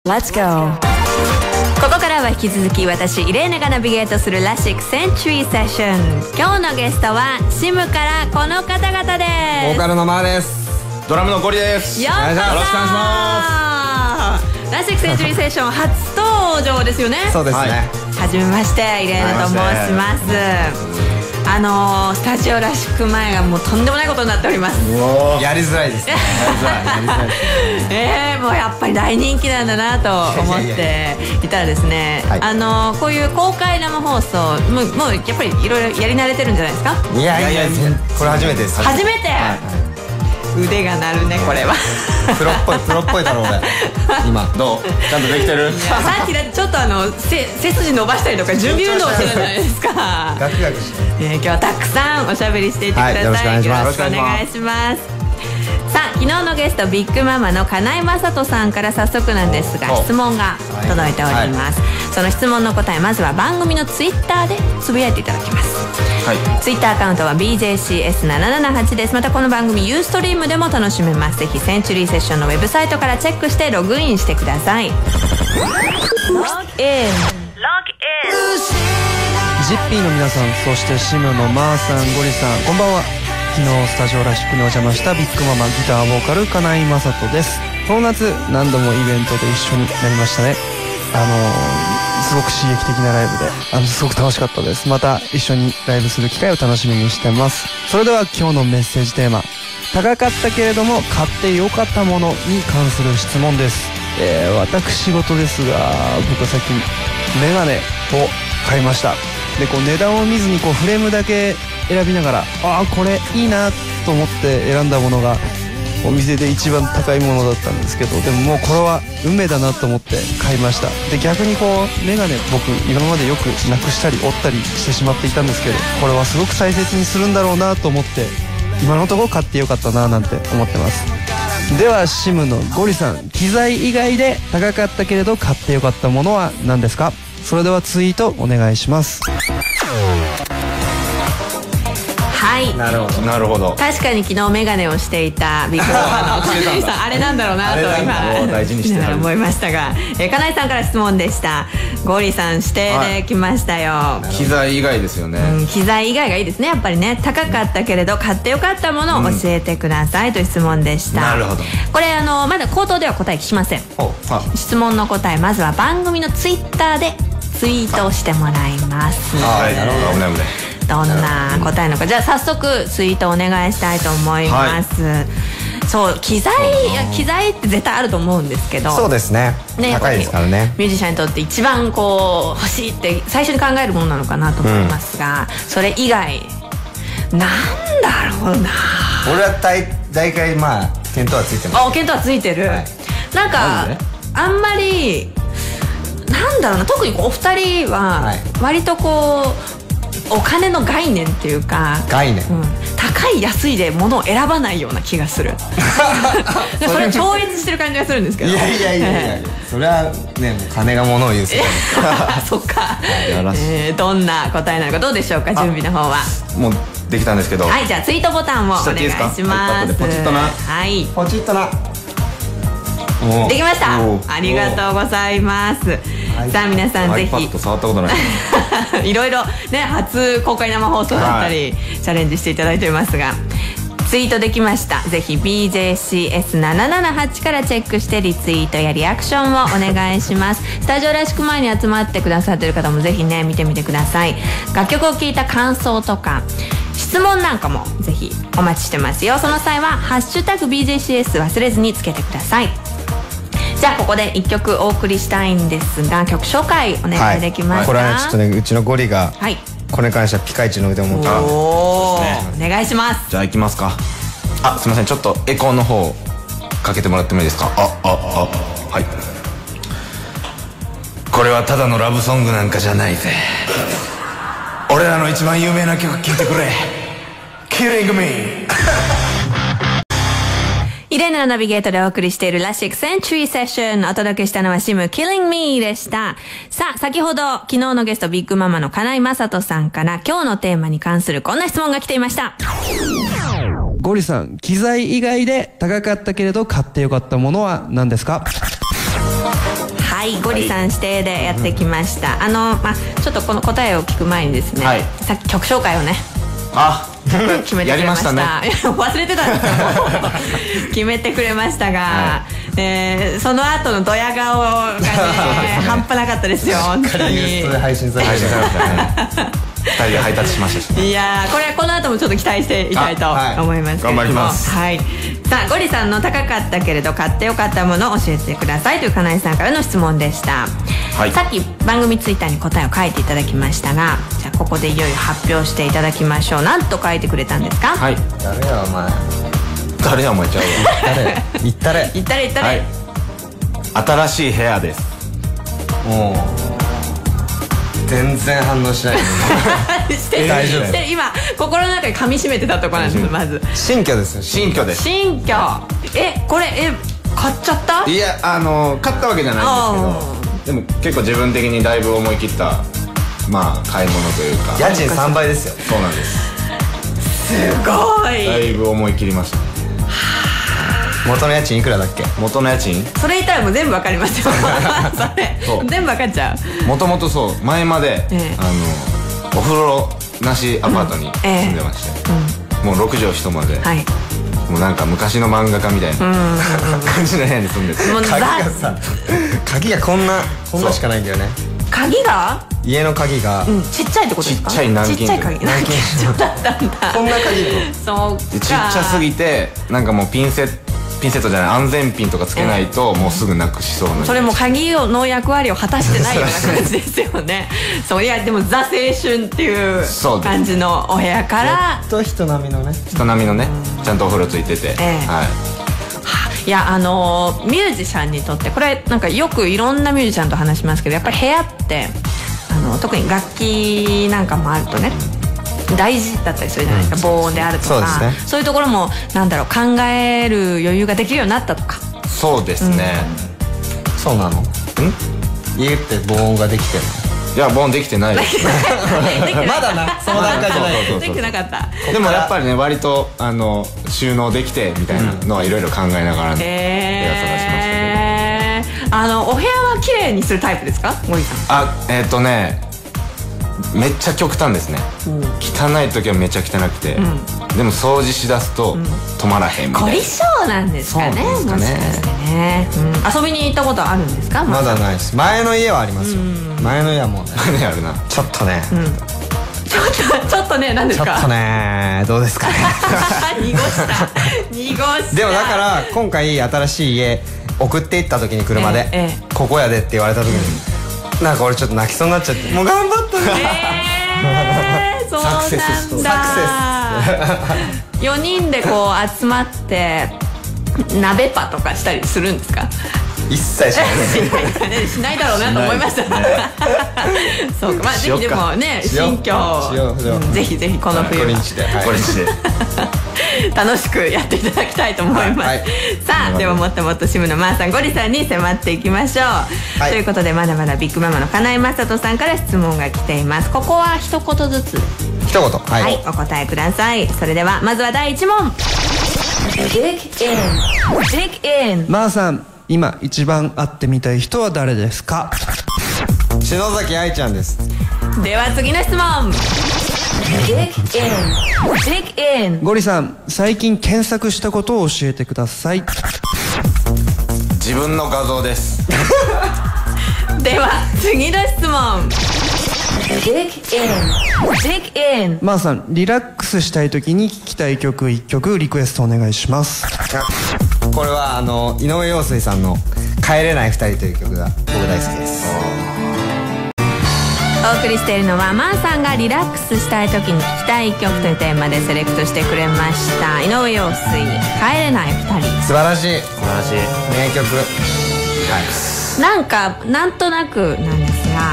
Let's go。 ここからは引き続き私イレーナがナビゲートするラシックセンチュリーセッション。今日のゲストはシムからこの方々です。 ボーカルのマーです。 ドラムのゴリです。 よろしくお願いします。ラシックセンチュリーセッション初登場ですよね。 そうですね。 はじめまして、イレーナと申します。スタジオらしく前がもうとんでもないことになっております。 やりづらいですね。やりづらい。 もうやっぱり大人気なんだなと思っていたらですね、こういう公開生放送もうやっぱりいろいろやり慣れてるんじゃないですか。 いやこれ初めてです。 初めて。腕が鳴るね、これは。 プロっぽいだろ俺。今どう？ちゃんとできてる？ さっきだってちょっと背筋伸ばしたりとか準備運動してたじゃないですか。 ガクガクして。 今日はたくさんおしゃべりしていってください。 よろしくお願いします。 よろしくお願いします。さあ、昨日のゲストビッグママの金井雅人さんから早速なんですが質問が届いております。その質問の答え、まずは番組のツイッターでつぶやいていただきます。ツイッターアカウントは BJCS778 です。またこの番組ユーストリームでも楽しめます。ぜひセンチュリーセッションのウェブサイトからチェックしてログインしてください。ログインジッピーの皆さん、そしてシムのマーさん、ゴリさん、こんばんは。昨日スタジオらしくにお邪魔したビッグママギターボーカル金井雅人です。この夏何度もイベントで一緒になりましたね。すごく刺激的なライブですごく楽しかったです。また一緒にライブする機会を楽しみにしてます。それでは今日のメッセージテーマ、高かったけれども買ってよかったものに関する質問です。私事ですが、僕は最近メガネを買いました。で値段を見ずにフレームだけ選びながら、これいいなと思って選んだものがお店で一番高いものだったんですけど、でももうこれは運命だなと思って買いました。で逆にメガネ僕今までよくなくしたり折ったりしてしまっていたんですけど、これはすごく大切にするんだろうなと思って今のところ買ってよかったななんて思ってます。ではシムのゴリさん、機材以外で高かったけれど買ってよかったものは何ですか？それではツイートお願いします。 はい、 なるほど。 確かに昨日メガネをしていたビッグママの金井さん、あれなんだろうなと今大事にして思いましたが、金井さんから質問でした。ゴリさん指定で来ましたよ。 機材以外ですよね。 機材以外がいいですね。やっぱりね、高かったけれど買ってよかったものを教えてくださいという質問でした。 なるほど。 これまだ口頭では答え聞きません。質問の答え、まずは番組のツイッターでツイートをしてもらいます。 はい、なるほど。危ない。 どんな答えなのか、じゃあ早速ツイートお願いしたいと思います。そう、機材って絶対あると思うんですけど、 そうですね。高いですからね。 ミュージシャンにとって一番欲しいって最初に考えるものなのかなと思いますが、それ以外なんだろうな。 俺は大概見当はついてます。 見当はついてる。なんかあんまりなんだろうな、特にお二人は割とお金の概念っていうか、高い安いで物を選ばないような気がする。それ超越してる感じがするんですけど。いやそれはね、金が物を言う世界。 そっか。どんな答えなのか、どうでしょうか、準備の方は。 もうできたんですけど。 はい、じゃあツイートボタンをお願いします。 ポチッとな。 はい、 ポチッとな。 できました。ありがとうございます。さあ皆さんぜひ iPad 触ったことない。 いろいろね、初公開生放送だったりチャレンジしていただいておりますが、ツイートできました。ぜひ BJCS778 からチェックしてリツイートやリアクションをお願いします。スタジオらしく前に集まってくださっている方もぜひね、見てみてください。楽曲を聴いた感想とか質問なんかもぜひお待ちしてますよ。その際はハッシュタグ BJCS 忘れずにつけてください。じゃあここで1曲お送りしたいんですが、曲紹介お願いできますか？ これはちょっとね、うちのゴリがこれに関してはピカイチの腕を持ってお願いします。 じゃあ行きますか。すいません、ちょっとエコーの方かけてもらってもいいですか？はい。これはただのラブソングなんかじゃないぜ。俺らの一番有名な曲聴いてくれ。Killing Me。 イレーナのナビゲートでお送りしているラシックセンチュリーセッション、お届けしたのはシム Killing Me でした。さあ、先ほど昨日のゲストビッグママの金井雅人さんから今日のテーマに関するこんな質問が来ていました。 ゴリさん、機材以外で高かったけれど買ってよかったものは何ですか？ はいゴリさん指定でやってきました。ちょっとこの答えを聞く前にですね、さっき曲紹介をね決めてくれました。やりましたね。忘れてたんですよ。決めてくれましたが、その後のドヤ顔がね半端なかったですよ。本当に配信されましたね。2人で配達しましたし、 いやー、この後もちょっと期待していきたいと思いますけれども、 頑張ります。 さあゴリさんの高かったけれど買ってよかったものを教えてくださいという金井さんからの質問でした。さっき番組ツイッターに答えを書いていただきましたが、じゃあここでいよいよ発表していただきましょう。何と書いてくれたんですか？ 誰やお前。誰やお前ちゃうわ。言ったれ。新しい部屋です。もう全然反応しない。大丈夫。 今心の中に噛み締めてたところなんです。まず新居ですよ。新居です。 新居。これ買っちゃった？ いや買ったわけじゃないんですけど、でも結構自分的にだいぶ思い切った買い物というか。家賃3倍ですよ。そうなんです。 すごい。 だいぶ思い切りました。元の家賃いくらだっけ？元の家賃？ それ言ったらもう全部わかりますよ。それ全部わかっちゃう。 もともとそう前までお風呂なしアパートに住んでまして、もう6畳一間で、もうなんか昔の漫画家みたいな感じの部屋に住んでて、鍵がこんなしかないんだよね。 鍵が？ 家の鍵がちっちゃいってことですか？ ちっちゃい南京鍵。南京錠だったんだ。 こんな鍵そうか。 ちっちゃすぎてなんかもうピンセットじゃない安全ピンとかつけないともうすぐなくしそうな。 それも鍵の役割を果たしてないような感じですよね。そういやでもザ青春っていう感じのお部屋から人並みのねちゃんとお風呂ついてて、いやミュージシャンにとってこれなんかよくいろんなミュージシャンと話しますけど、やっぱり部屋って特に楽器なんかもあるとね大事だったりするじゃないですか。防音であるとか、そういうところもなんだろう考える余裕ができるようになったとか。そうですね。そうなの？家って防音ができてるの？いや防音できてないです。まだな、その段階じゃない。できてなかった。でもやっぱりね割と収納できてみたいなのはいろいろ考えながら部屋探しましたけど。お部屋は綺麗にするタイプですか？森さん。めっちゃ極端ですね。汚い時はめっちゃ汚くて、でも掃除しだすと止まらへんみたいな。凝り性なんですかね。もしかしてね。遊びに行ったことあるんですか？まだないです。前の家はありますよ。前の家はもうねあるな。ちょっとねちょっとね何ですか？ちょっとねどうですかね。濁したでもだから今回新しい家送っていった時に車でここやでって言われた時になんか俺ちょっと泣きそうになっちゃって、もう頑張ったね。そうなんだ。4人でこう集まって鍋パとかしたりするんですか？一切しないしないだろうなと思いました。そうか、ぜひでもね新居ぜひぜひこの冬は楽しくやっていただきたいと思います。さあではもっともっとシムのマーさんゴリさんに迫っていきましょう。ということでまだまだビッグママの金井雅人さんから質問が来ています。ここは一言ずつ一言はいお答えください。それではまずは第1問。 マーさん今一番会ってみたい人は誰ですか？ 篠崎愛ちゃんです。 では次の質問。 ゴリさん最近検索したことを教えてください。 自分の画像です。 では次の質問。 マーさんリラックスしたい時に聴きたい曲1曲リクエストお願いします。 これは井上陽水さんの「帰れない2人」という曲が僕大好きです。 お送りしているのはマーさんがリラックスしたい時に聴きたい曲というテーマでセレクトしてくれました井上陽水「帰れない2人」。 素晴らしい名曲。 なんとなくなんですが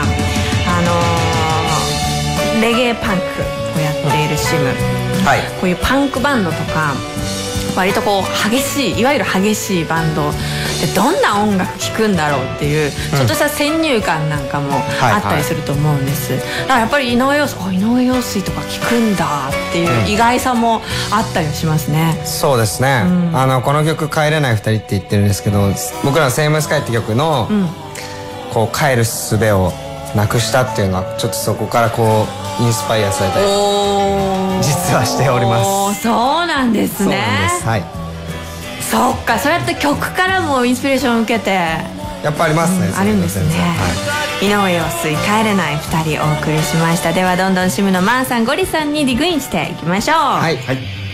レゲエパンクをやっているシム、こういうパンクバンドとか割とこう激しいいわゆる激しいバンドでどんな音楽聴くんだろうっていうちょっとした先入観なんかもあったりすると思うんです。だからやっぱり井上陽水とか聴くんだっていう意外さもあったりしますね。 そうですね、この曲「帰れない2人」って言ってるんですけど、僕らの「セイムスカイ」って曲のこう帰る術をなくしたっていうのはちょっとそこからこうインスパイアされたり実はしております。 そうなんですね。 そうなんです。はい。 そっか、そうやって曲からもインスピレーションを受けてやっぱありますね。 あるんですね。井上陽水、帰れない2人お送りしました。ではどんどんシムのマーさん、ゴリさんにリグインしていきましょう。 はい、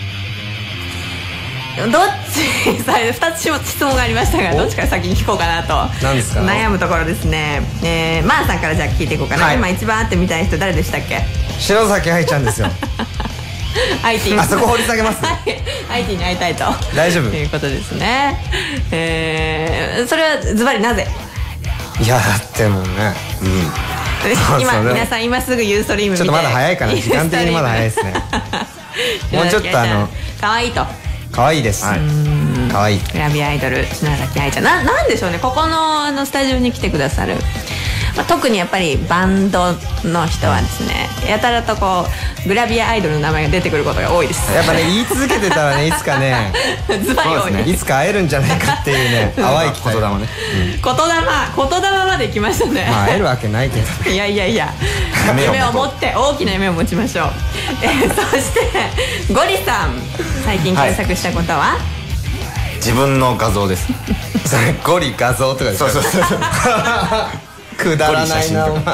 どっち2つ質問がありましたが、どっちから先に聞こうかなと何ですか悩むところですね。マーさんからじゃあ聞いていこうかな、今一番会ってみたい人誰でしたっけ？ 篠崎愛ちゃんですよ。 IT あそこ掘り下げます。 IT に会いたいと大丈夫ということですね。それはズバリなぜ？ いやだってもうね、 皆さん今すぐユーストリーム見て、 ちょっとまだ早いかな、時間的にまだ早いですね。もうちょっと可愛いと。 可愛いです。可愛い。 グラビアアイドル篠崎愛ちゃん、なんでしょうね、ここのスタジオに来てくださる、特にやっぱりバンドの人はですね、やたらとこうグラビアアイドルの名前が出てくることが多いです。 やっぱね、言い続けてたらね、いつかねズバリ多いね、 いつか会えるんじゃないかっていうね、淡い期待。 言霊ね、 言霊まで行きましたね。 まあ会えるわけないけど。 いや夢を持って、大きな夢を持ちましょう。そしてゴリさん、最近検索したことは？ 自分の画像です。 それゴリ画像とかですか？そうくだらないなお前。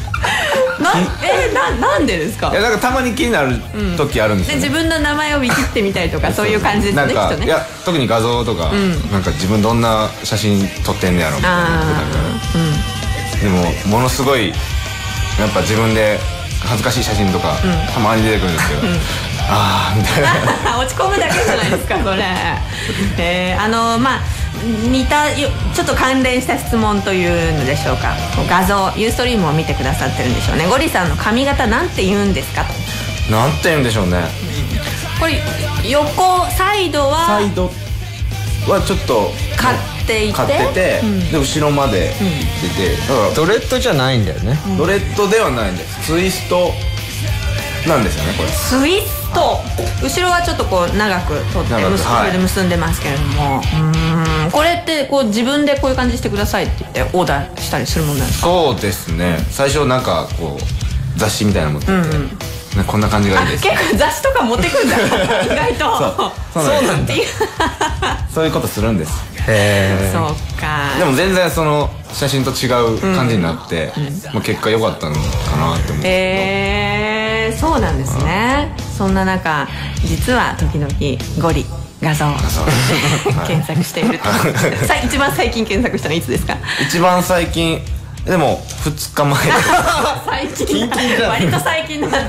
なんでですか？ いや、なんかたまに気になる時あるんですよね。 自分の名前をウィキってみたりとかそういう感じですね、きっとね。 いや、特に画像とか、なんか自分どんな写真撮ってんねやろみたいな。でもものすごいやっぱ自分で恥ずかしい写真とかたまに出てくるんですけど、ああみたいな。 落ち込むだけじゃないですかそれ。似たちょっと関連した質問というのでしょうか。画像、ユーストリームを見てくださってるんでしょうね。ゴリさんの髪型なんて言うんですかと。 なんて言うんでしょうね。 これ横サイドはちょっと買っていて、 で後ろまで出て、だからドレッドじゃないんだよね。 ドレッドではないんです。ツイストなんですよね、これ。 ツイスト、後ろはちょっとこう長く取ってそれで結んでますけれども、これってこう自分でこういう感じしてくださいって言ってオーダーしたりするもんなんですか？ そうですね、最初なんかこう雑誌みたいなの持ってて、こんな感じがいいです。 結構雑誌とか持ってくんだ意外と。 そうなんだ。そういうことするんです。 そうか。 でも全然その写真と違う感じになって、結果良かったのかなって思って。 そうなんですね。そんな中、実は時々ゴリ画像検索していると。一番最近検索したのいつですか？ 一番最近でも2日前。 最近割と最近だった。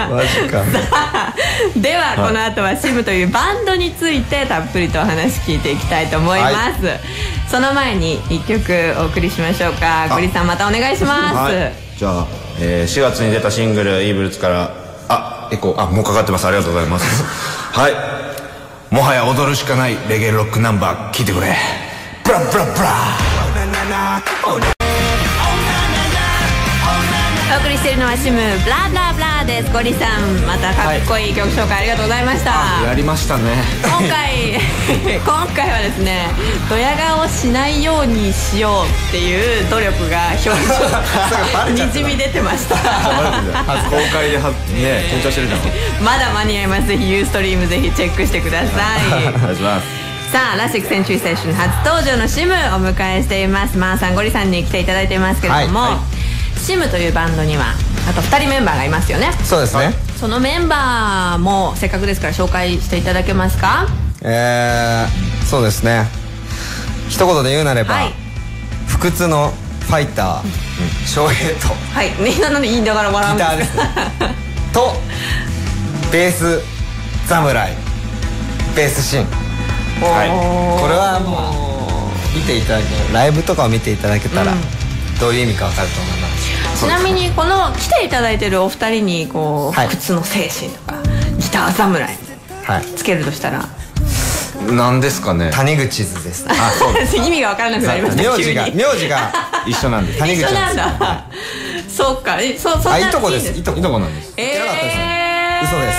マジか。 ではこの後はシムというバンドについてたっぷりとお話聞いていきたいと思います。その前に1曲お送りしましょうか。ゴリさんまたお願いします。 じゃあ4月に出たシングル「イーブルツ」からもうかかってます。ありがとうございます。はい、もはや踊るしかないレゲエロックナンバー聴いてくれ。ブラブラブラ。 お送りしているのはシムブラブラブラです。ゴリさん、またかっこいい曲紹介ありがとうございました。 やりましたね。 今回はですね、ドヤ顔しないようにしようっていう努力が表情にじみ出てました。 初公開で緊張してるじゃん。 まだ間に合います。ぜひユーストリームぜひチェックしてください。 お願いします。 さあ、ラシックセンチュリーセッション初登場のシムお迎えしています。マーさん、ゴリさんに来ていただいていますけれども、シムというバンドにはあと2人メンバーがいますよね。 そうですね。 そのメンバーもせっかくですから紹介していただけますか？ そうですね、一言で言うなれば、不屈のファイター翔平と、 みんなの言いながら笑うんです。 ギターですねとベース侍、ベースシン。これはもう見ていただけ、ライブとかを見ていただけたらどういう意味か分かると思います。 ちなみにこの来ていただいてるお二人にこう、不屈の精神とかギター侍つけるとしたら何ですかね？ 谷口図です。 意味が分からなくなりました。 名字が一緒なんで谷口一緒なんだ。そうか。そんないとこです。いとこなんです。 嘘です。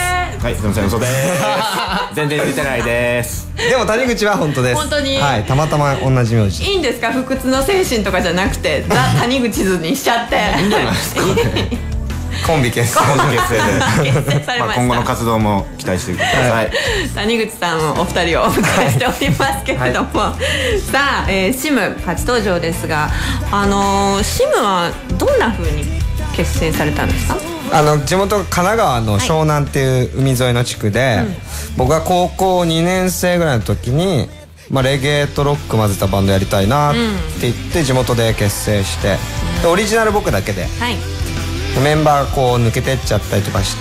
はい、すみません、嘘です全然出てないです。 でも谷口は本当です。 本当に、 はい、たまたま同じ名字。 いいんですか、不屈の精神とかじゃなくてザ・谷口図にしちゃっていいんじゃないですかねコンビ結成結成されました。 今後の活動も期待してください。 谷口さんお二人をお迎えしておりますけれども、はい、さあ、シム初登場ですが、シムはどんな風に結成されたんですか？ 地元神奈川の湘南っていう海沿いの地区で、僕が高校2年生ぐらいの時に、レゲエとロック混ぜたバンドやりたいなって言って地元で結成して、でオリジナル僕だけで、はい、メンバーがこう抜けてっちゃったりとかして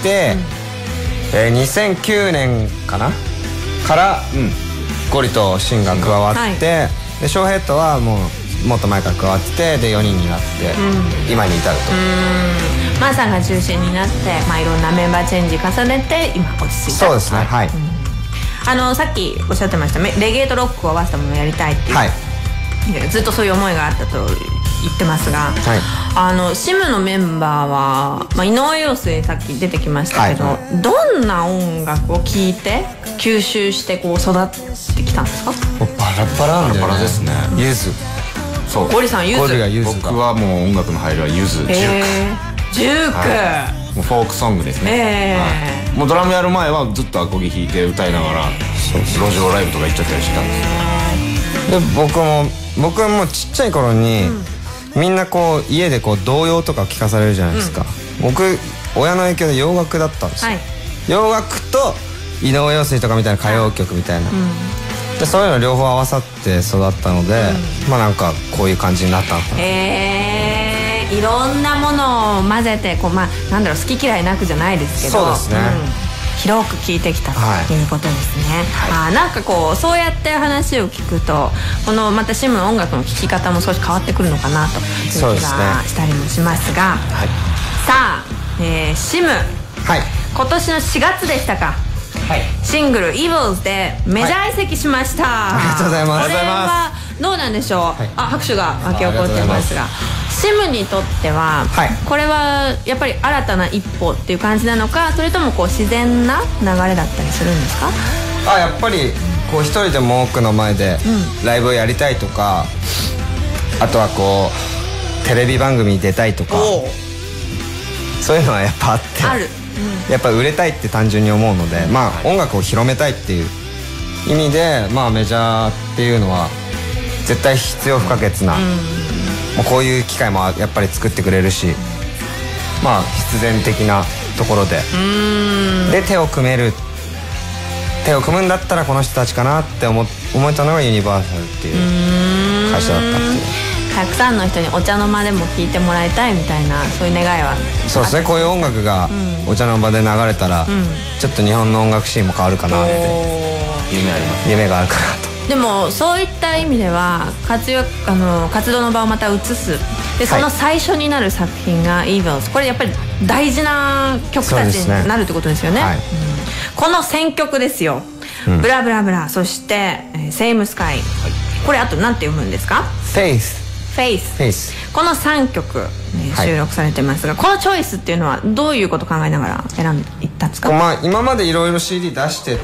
、2009年かなから、ゴリとシンが加わって、はい、でショーヘッドはもっと前から加わってて、で4人になって、今に至ると。 マーさんが中心になって、いろんなメンバーチェンジ重ねて今落ち着いた。 そうですね、はい、 さっきおっしゃってましたレゲエとロックを合わせたものをやりたいっていう、はい、ずっとそういう思いがあったと言ってますが、はい、シムのメンバーは、井上陽水さっき出てきましたけど、はい、どんな音楽を聴いて吸収してこう育ってきたんですか？ バラバラなんだよね。バラバラですね。 ユズ。 そう。ゴリさんユズ。 僕はもう音楽の入りはユズ、 ジューク、 はい、もうフォークソングですね、はい、もうドラムやる前はずっとアコギ弾いて歌いながら路上ライブとか行っちゃったりしてたんですよ。で僕はもうちっちゃい頃に、みんなこう家でこう童謡とか聞かされるじゃないですか、僕親の影響で洋楽だったんですよ、はい、洋楽と井上陽水とかみたいな歌謡曲みたいな、でそういうの両方合わさって育ったので、なんかこういう感じになったのかな。 いろんなものを混ぜてこう、なんだろう、好き嫌いなくじゃないですけど、 そうですね、 広く聞いてきたということですね、はい、なんかこうそうやって話を聞くとこのまたシムの音楽の聴き方も少し変わってくるのかなという気がしたりもしますが、はい、さあ、シム、はい、今年の4月でしたか、はい、シングル「EVILS」でメジャー移籍しました、 ありがとうございます。 これはどうなんでしょう、はい、拍手が沸き起こってますが、シムにとっては、はい、これはやっぱり新たな一歩っていう感じなのか、それともこう自然な流れだったりするんですか？ やっぱりこう一人でも多くの前でライブをやりたいとか、あとはこうテレビ番組に出たいとか、そういうのはやっぱあって、やっぱ売れたいって単純に思うので、音楽を広めたいっていう意味で、メジャーっていうのは絶対必要不可欠な、こういう機会もやっぱり作ってくれるし、必然的なところで、手を組むんだったらこの人たちかなって思えたのがユニバーサルっていう会社だったっていう。 たくさんの人にお茶の間でも聴いてもらいたいみたいな、そういう願いは。 そうですね、こういう音楽がお茶の間で流れたら、ちょっと日本の音楽シーンも変わるかなって夢があるかなと。 でもそういった意味では活動の場をまた移すで、その最初になる作品が EVILS、 これやっぱり大事な曲たちになるってことですよね、はい、この選曲ですよ、ブラブラブラ、そしてセイムスカイ、これあと何て読むんですか？ フェイス、 この3曲、収録されてますが、このチョイスっていうのはどういうことを考えながら選んでいったんですか？ 今までいろいろ CD 出してって、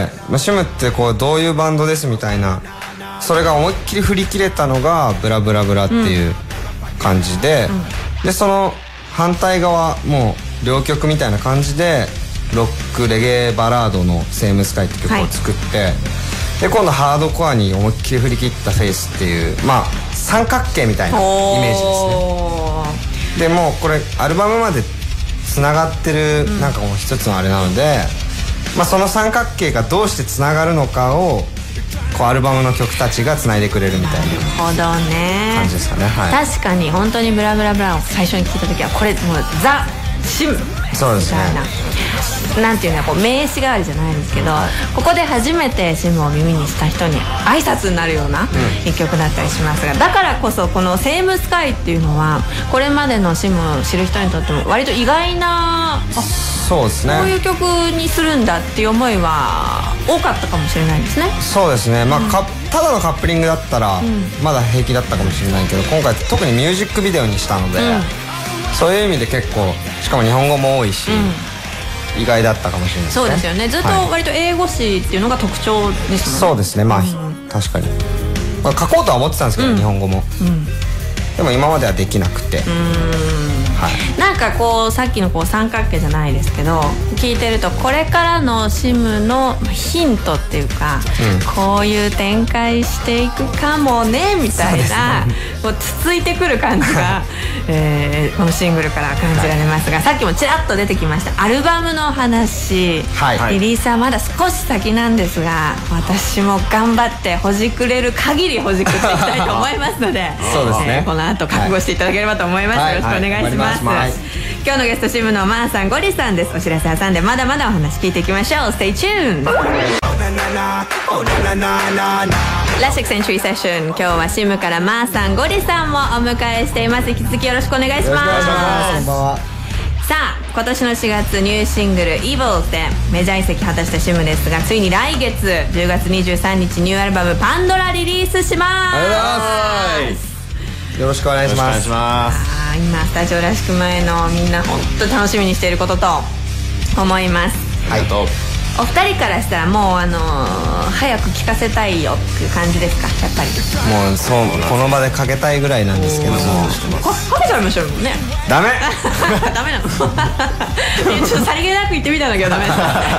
シムってこうどういうバンドですみたいな、それが思いっきり振り切れたのがブラブラブラっていう感じで、でその反対側もう両曲みたいな感じでロックレゲエバラードのセイムスカイって曲を作って、で今度ハードコアに思いっきり振り切ったフェイスっていう三角形みたいなイメージですね。でもうこれアルバムまでつながってるなんかもう一つのあれなので、その三角形がどうしてつながるのかをこうアルバムの曲たちがつないでくれるみたいな感じですかね、はい、 確かに本当にブラブラブラを最初に聞いた時はこれもうザ・シムみたいな、 そうですね、 なんていうの、こう名刺代わりじゃないんですけど、ここで初めてシムを耳にした人に挨拶になるような一曲だったりしますが、だからこそこのセイムスカイっていうのはこれまでのシムを知る人にとっても割と意外な、 そうですね、 こういう曲にするんだっていう思いは多かったかもしれないですね。 そうですね、ただのカップリングだったらまだ平気だったかもしれないけど、今回特にミュージックビデオにしたので、そういう意味で結構しかも日本語も多いし、 意外だったかもしれないですね。 そうですよね。ずっと割と英語詞っていうのが特徴ですもんね。 そうですね。まあ確かに、まあ、書こうとは思ってたんですけど、日本語も、でも今まではできなくて、 なんかこうさっきのこう三角形じゃないですけど、聞いてるとこれからのシムのヒントっていうか、こういう展開していくかもねみたいな、こうつついてくる感じが、このシングルから感じられますが、さっきもちらっと出てきましたアルバムの話、リリースはまだ少し先なんですが、私も頑張ってほじくれる限りほじくっていきたいと思いますのでそうですね、 この後覚悟していただければと思います。よろしくお願いします。今日のゲストシムのマーさん、ゴリさんです。お知らせ挟んでまだまだお話聞いていきましょう。 Stay tuned。 ラシックセンチュリーセッション、今日はシムからマーさん、ゴリさんもお迎えしています。引き続きよろしくお願いします。 こんばんは。 さあ今年の4月ニューシングル EVIL でメジャー移籍果たしたシムですが、ついに来月10月23日ニューアルバムパンドラリリースします。 よろしくお願いします。 今スタジオらしく前のみんな本当楽しみにしていることと思います。 はい、 お二人からしたらもう早く聴かせたいよっていう感じですか？やっぱりもうそう、この場でかけたいぐらいなんですけども、 かけちゃいましょうもんね。 ダメダメなのちょっとさりげなく言ってみたんだけどダメでした。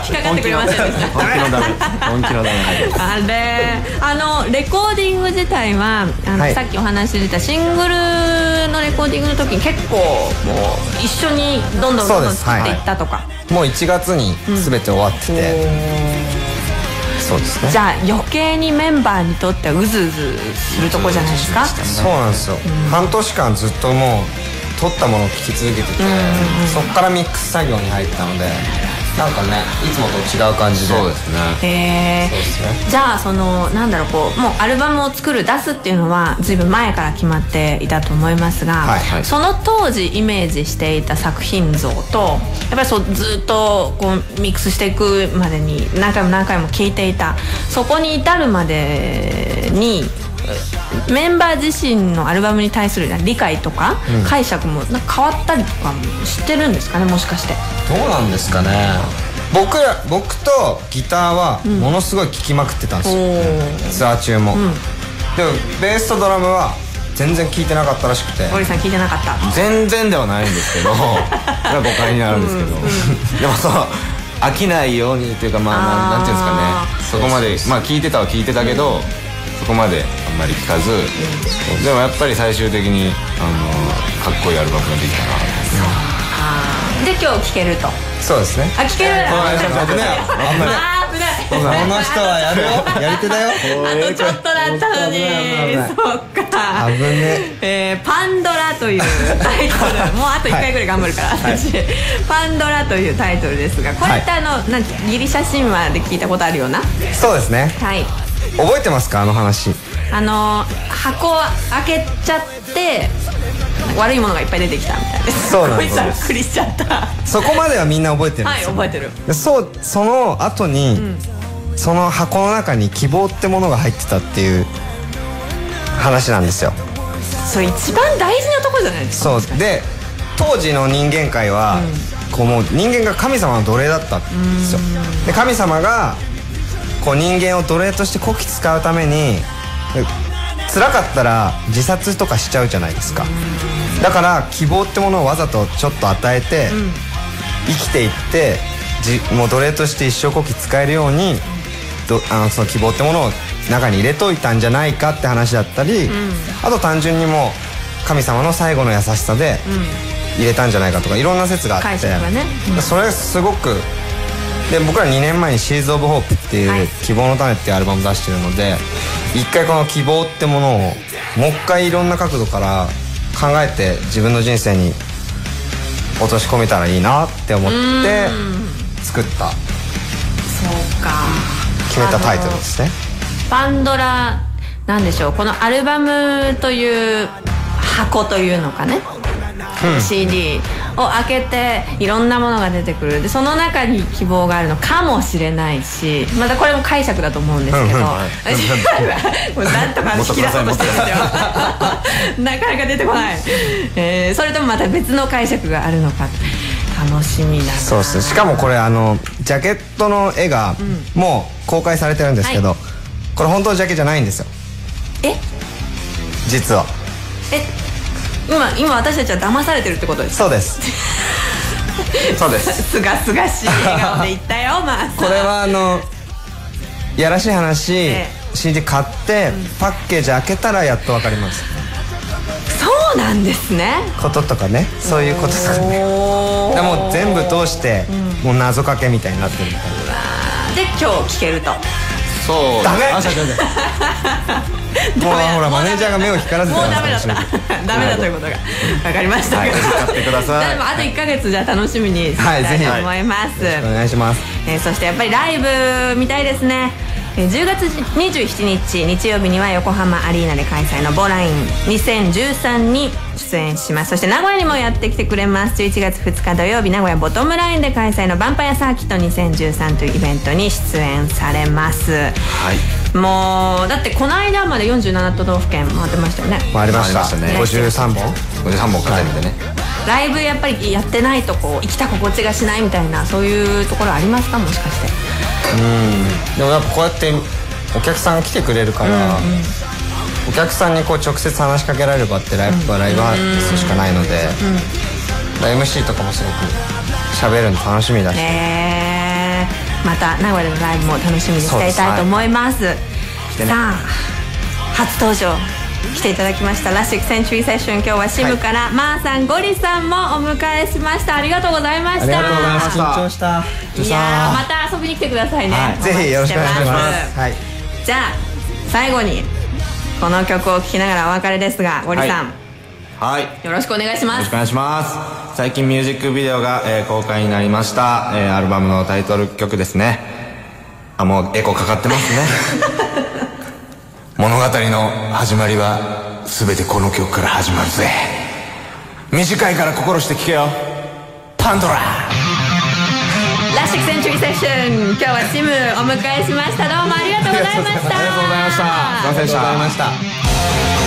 引っかかってくれませんでした。 本気のダメ本気のダメあれレコーディング自体はさっきお話し出たシングルのレコーディングの時に結構もう一緒にどんどん作っていったとか、 もう1月に全て終わってて、そうですね。 じゃあ余計にメンバーにとってはうずうずするとこじゃないですか？ そうなんですよ、半年間ずっともう撮ったものを聴き続けてて、そっからミックス作業に入ったので、なんかねいつもと違う感じで。 そうですね。 じゃあなんだろう、こうもうアルバムを作る出すっていうのはずいぶん前から決まっていたと思いますが、その当時イメージしていた作品像とやっぱりずっとこうミックスしていくまでに何回も何回も聴いていた、そこに至るまでにメンバー自身のアルバムに対する理解とか解釈もなんか変わったりとかも知ってるんですかね、もしかして。 どうなんですかね。僕とギターはものすごい聴きまくってたんですよ、ツアー中も、でもベースとドラムは全然聴いてなかったらしくて。 ゴリさん聴いてなかった？ 全然ではないんですけど誤解になるんですけど、でも飽きないようにというか、なんていうんですかね、そこまで聴いてたは聴いてたけど、そこまであんまり聴かず、でもやっぱり最終的にかっこいいアルバムができたなで今日聴けると。 そうですね。 聴ける。 この人はやるよ、やり手だよ。 あとちょっとだったのに。そっか。 危ね。 パンドラというタイトル、もうあと1回ぐらい頑張るから私。パンドラというタイトルですが、これってギリシャ神話で聞いたことあるような。 そうですね。 はい。 覚えてますか、あの話。 箱を開けちゃって悪いものがいっぱい出てきたみたいな。 そうなんです。 びっくりしちゃった。 そこまではみんな覚えてるんですよ。 はい、覚えてる。 その後に、その箱の中に希望ってものが入ってたっていう話なんですよ。 それ一番大事なとこじゃないですか。 そうで、当時の人間界は、こうもう人間が神様の奴隷だったんですよ。で神様がこう人間を奴隷としてこき使うために、辛かったら自殺とかしちゃうじゃないですか。だから希望ってものをわざとちょっと与えて、生きていってもう奴隷として一生こき使えるようにその希望ってものを中に入れといたんじゃないかって話だったり、あと単純にもう神様の最後の優しさで入れたんじゃないかとか、いろんな説があって、それすごく。で僕ら2年前に「シーズ・オブ・ホープ」っていう「希望の種」っていうアルバム出してるので、一回この希望ってものをもう一回いろんな角度から考えて自分の人生に落とし込めたらいいなって思って作った、 そうか、 決めたタイトルですね。 パンドラなんでしょう、このアルバムという箱というのかね、CD を開けていろんなものが出てくる。でその中に希望があるのかもしれないし、またこれも解釈だと思うんですけど、もうなんとか引き出そうとしてるんですよなかなか出てこない、それともまた別の解釈があるのか。 楽しみだな。 そうですね。しかもこれジャケットの絵がもう公開されてるんですけど、これ本当のジャケじゃないんですよ。実は今私たちは騙されてるってことですか？ そうですそうです。 すがすがしい笑顔で言ったよマーさん。 これはやらしい話、CD 買ってパッケージ開けたらやっと分かります。 そうなんですね。 こととかね、そういうこととかね。でも全部通してもう謎かけみたいになってるみたいな。 で今日聞けると。 そう。 ダメ。もうほらマネージャーが目を光らせてもうダメだったダメだということが分かりましたけど、 買ってください。 あと1ヶ月じゃ楽しみにしたいと思います。 お願いします。 そしてやっぱりライブ見たいですね。10月27日日曜日には横浜アリーナで開催のボライン2013に出演します。そして名古屋にもやってきてくれます。11月2日土曜日名古屋ボトムラインで開催のヴァンパイアサーキット2013というイベントに出演されます。はい、もうだってこの間まで47都道府県回ってましたよね。 回りましたね。53本片手でね。 ライブやっぱりやってないとこう生きた心地がしないみたいな、そういうところありますか、もしかして。 でもやっぱこうやってお客さん来てくれるから、お客さんにこう直接話しかけられる場ってやっぱライブアーティストしかないので、MC とかもすごく喋るの楽しみだし、 また名古屋でのライブも楽しみにしていたいと思います。さあ初登場来ていただきましたラシックセンチュリーセッション、今日はシムからマーさん、ゴリさんもお迎えしました。ありがとうございました。 ありがとうございました。緊張した。 いやまた遊びに来てくださいね。 ぜひよろしくお願いします。 じゃあ最後にこの曲を聴きながらお別れですが、ゴリさん、よろしくお願いします。 よろしくお願いします。最近ミュージックビデオが、公開になりました、アルバムのタイトル曲ですね。もうエコかかってますね物語の始まりは全てこの曲から始まるぜ。短いから心して聴けよ、パンドラ。 ラシックセンチュリーセッション、今日はシムお迎えしました。どうもありがとうございました。 ありがとうございました。すいませんでした。